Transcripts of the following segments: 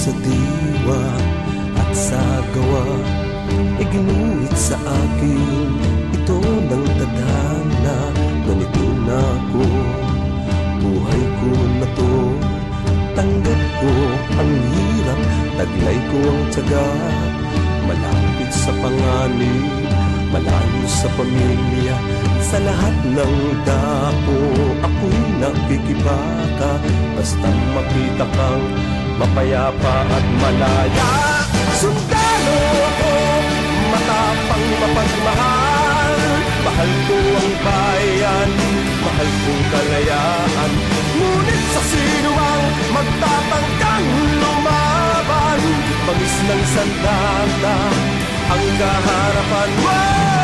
sa diwa at sa gawa, iginuhit sa akin ito ng tadhana. Ganito na ako, buhay ko na to, tanggap ko ang hirap, taglay ko ang tiyaga. Malapit sa panganib, malayo sa pamilya, sa lahat ng dako ako'y nakikibaka. Basta makita kang mapayapa at malaya. Sundalo ko, matapang mapagmahal, mahal ko ang bayan, mahal kong kalayaan. Ngunit sa sinumang magtatangkang lumaban, bangis ng sandata ang kaharapan mo.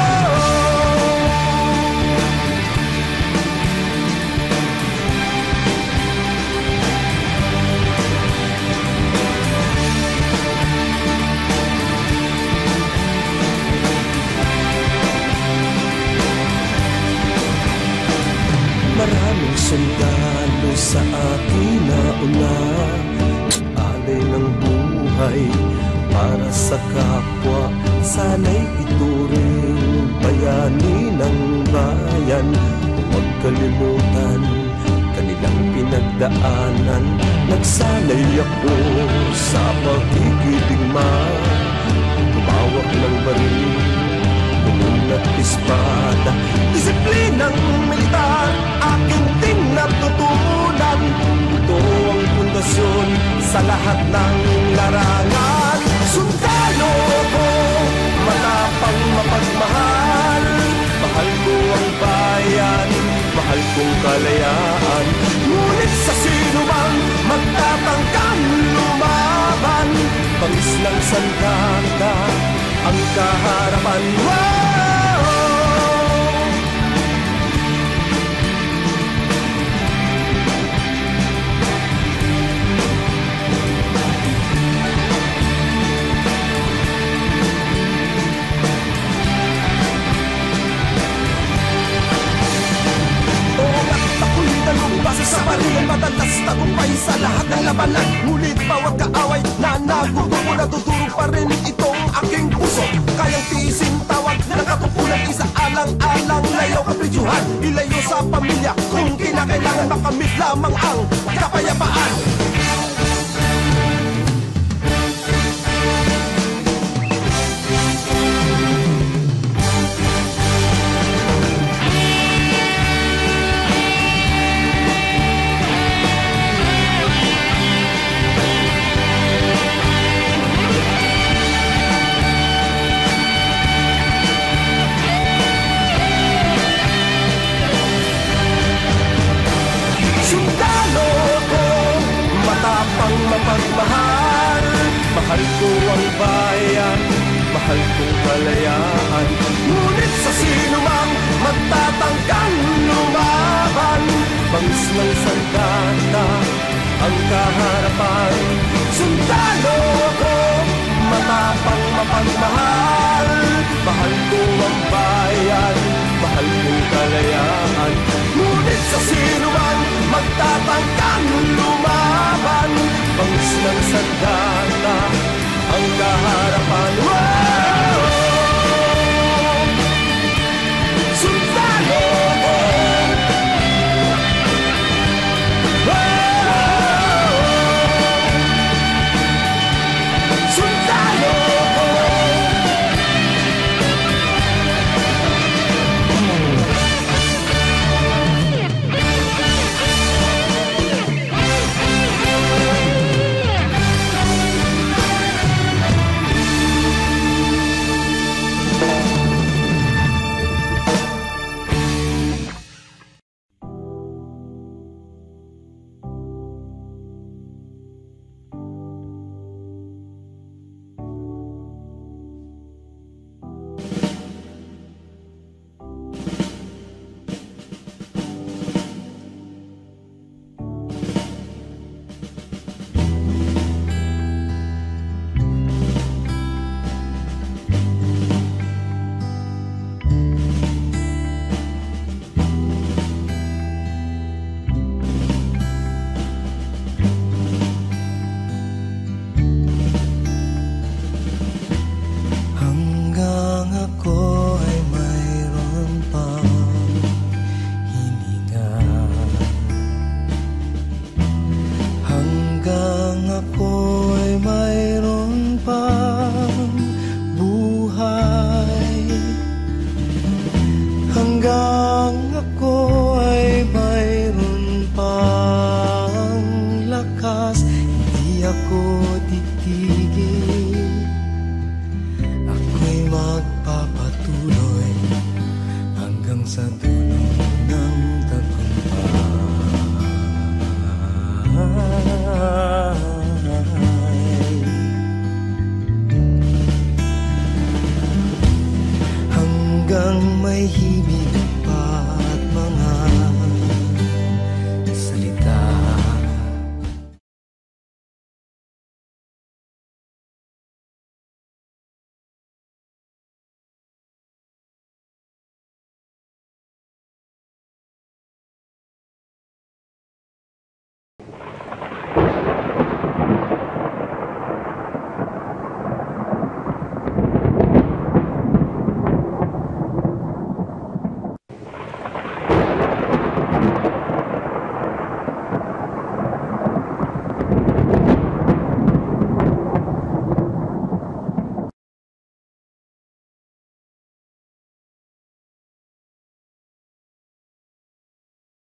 Maraming sundalo sa akin na una, alay ng buhay para sa kapwa. Sana'y ituring bayani ng bayan, huwag kalimutan kanilang pinagdaanan. Nagsanay ako sa pagkikiligma, tumawak ng baril, tulong at espada. Disiplinang militar aking tinatutunan, ito ang pundasyon sa lahat ng larangan. Sundalo ko, matapang mapagmahal, mahal ko ang bayan, mahal kong kalayaan. Ngunit sa sinumang magtatangkang lumaban, bangis ng sandata ang kaharapan. Base sa barilan, madalas tagumpay sa lahat ng labanan. Ngunit bawat kaaway na nagugulo, natuturo pa rin itong aking puso. Kayang tiisin tawag ng katupunan, isa alang-alang layaw kapridyuhan. Ilayo sa pamilya kung kinakailangan, makamit lamang ang kapayapaan. Mapagmahal, mahal ko ang bayan, mahal kong kalayaan. Ngunit sa sinumang magtatangkang lumaban, bangis ng sandata ang kaharapan. Sundalo ko, matapang mapagmahal, mahal ko ang bayan, mahal kong kalayaan. Ngunit sa sinumang magtatangkang lumaban, bangis ng sandata ang kaharapan. Sundalo ko, sundalo ko. ako ay mayroon pang buhay, hanggang ako ay mayroon pang lakas, hindi ako titigil. Ako'y magpapatuloy hanggang sa